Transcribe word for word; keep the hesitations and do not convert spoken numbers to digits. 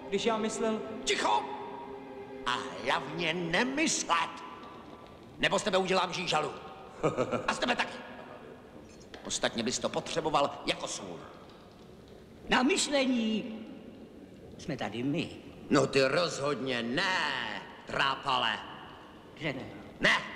když já myslel... Ticho! A hlavně nemyslet! Nebo z tebe udělám žížalu. A z tebe taky. Ostatně bys to potřeboval jako sůl. Na myšlení jsme tady my. No ty rozhodně ne, trápale. Že ne? Ne!